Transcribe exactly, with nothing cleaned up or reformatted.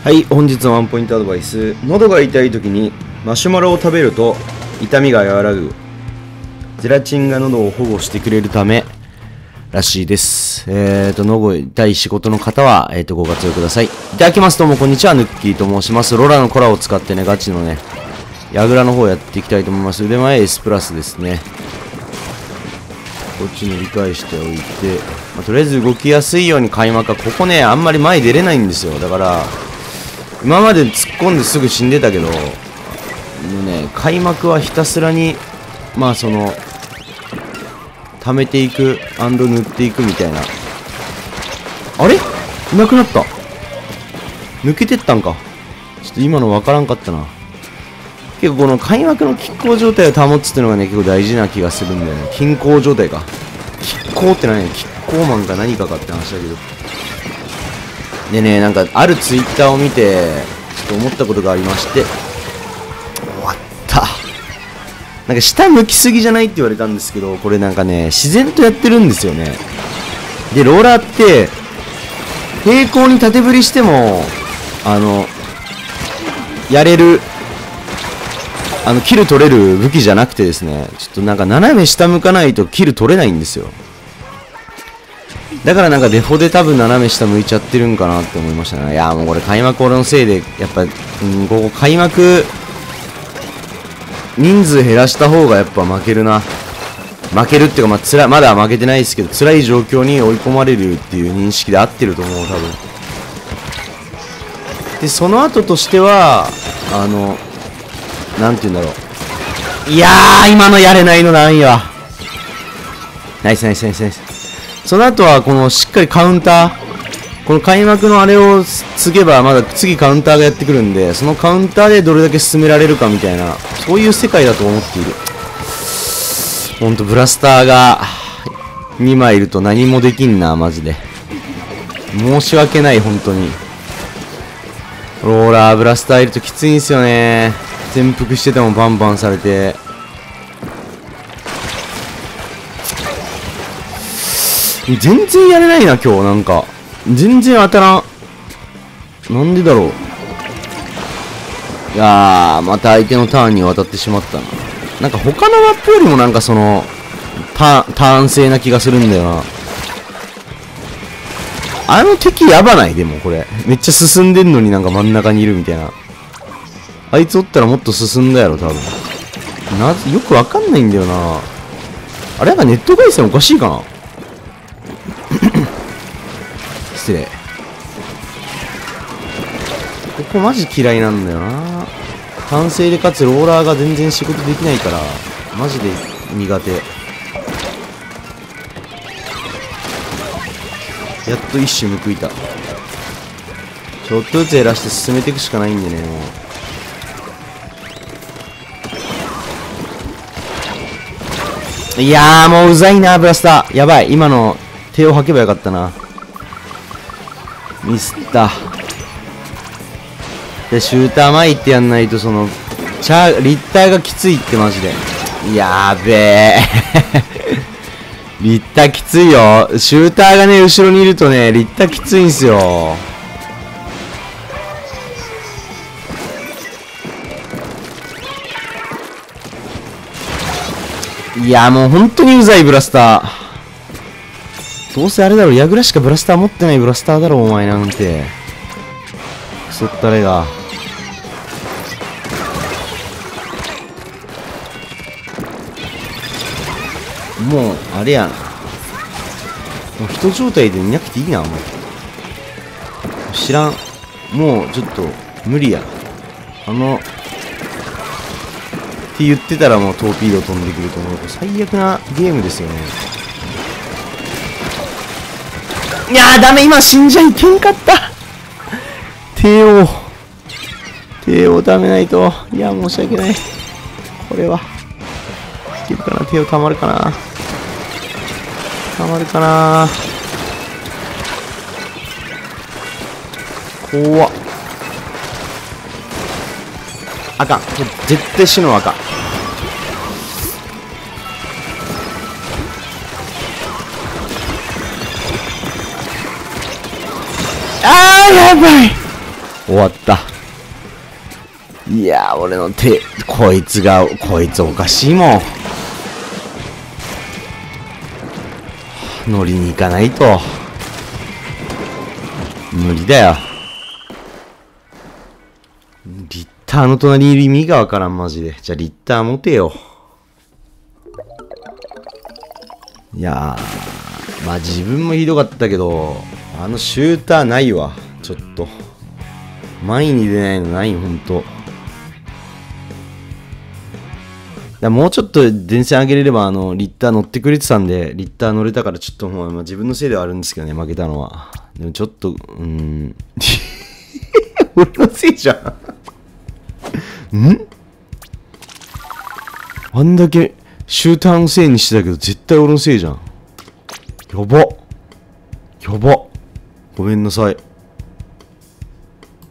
はい、本日のワンポイントアドバイス。喉が痛い時にマシュマロを食べると痛みが和らぐ。ゼラチンが喉を保護してくれるためらしいです。えーと、喉痛い仕事の方は、えーと、ご活用ください。いただきます。どうもこんにちは、ヌッキーと申します。ローラのコラを使ってね、ガチのね、矢倉の方やっていきたいと思います。腕前 S プラスですね。こっちに理解しておいて、まあ、とりあえず動きやすいように開幕は、ここね、あんまり前出れないんですよ。だから、今まで突っ込んですぐ死んでたけど、もうね、開幕はひたすらに、まあその、溜めていく、塗っていくみたいな。あれいなくなった。抜けてったんか。ちょっと今のわからんかったな。結構この開幕の拮抗状態を保つっていうのがね、結構大事な気がするんだよね。均衡状態か。拮抗って何？拮抗マンか何かかって話だけど。でね、なんかあるツイッターを見て、ちょっと思ったことがありまして、終わった。なんか下向きすぎじゃないって言われたんですけど、これなんかね、自然とやってるんですよね。で、ローラーって、平行に縦振りしても、あの、やれる、あの、キル取れる武器じゃなくてですね、ちょっとなんか斜め下向かないとキル取れないんですよ。だからなんかデフォで多分斜め下向いちゃってるんかなって思いましたね。いやーもうこれ開幕俺のせいで、やっぱ、うん、ここ開幕、人数減らした方がやっぱ負けるな。負けるっていうか、まあ、つら、まだ負けてないですけど、辛い状況に追い込まれるっていう認識で合ってると思う、多分。で、その後としては、あの、なんて言うんだろう。いやー、今のやれないのなんや。ナイスナイスナイスナイス。その後は、このしっかりカウンター。この開幕のあれを継げば、まだ次カウンターがやってくるんで、そのカウンターでどれだけ進められるかみたいな、そういう世界だと思っている。ほんと、ブラスターがにまいいると何もできんな、マジで。申し訳ない、本当に。ローラー、ブラスターいるときついんすよね。潜伏しててもバンバンされて。全然やれないな、今日、なんか。全然当たらん。なんでだろう。いやー、また相手のターンに渡ってしまったな。なんか他のマップよりもなんかその、ターン、ターン性な気がするんだよな。あの敵やばないでもこれ。めっちゃ進んでんのになんか真ん中にいるみたいな。あいつおったらもっと進んだやろ、多分。なぜ、よくわかんないんだよな。あれなんかネット回線おかしいかな失礼。ここマジ嫌いなんだよな。単性でかつローラーが全然仕事できないから、マジで苦手。やっと一矢報いた。ちょっとずつ減らして進めていくしかないんでね、もう。いやーもううざいな、ブラスター。やばい。今の手を吐けばよかったな。ミスった。で、シューター前行ってやんないと、その、チャー、リッターがきついってマジで。やーべえ。リッターきついよ。シューターがね、後ろにいるとね、リッターきついんすよ。いや、もう本当にうざい、ブラスター。どうせあれだろ、矢倉しかブラスター持ってないブラスターだろ、お前なんて。クソったれが。もう、あれやな。もう人状態でいなくていいな、もう。知らん。もう、ちょっと、無理や。あの、って言ってたらもうトーピード飛んでくると思うと、最悪なゲームですよね。いやー、ダメ、今死んじゃいけんかった。帝王。帝王ダメないと。いや、申し訳ない。これは。いけるかな、帝王たまるかな。たまるかな。怖っ。あかん。絶対死ぬわ、あかん。あー、やばい。 終わった。いやー、俺の手、こいつが、こいつおかしいもん。乗りに行かないと。無理だよ。リッターの隣にいる意味がわからん、マジで。じゃあ、リッター持てよ。いやー、まあ自分もひどかったけど、あのシューターないわ。ちょっと。前に出ないのないよ、ほんと。だもうちょっと電線上げれれば、あの、リッター乗ってくれてたんで、リッター乗れたからちょっともう、まあ、自分のせいではあるんですけどね、負けたのは。でもちょっと、うーん。俺のせいじゃん。んあんだけシューターのせいにしてたけど、絶対俺のせいじゃん。やば。やば。ごめんなさい。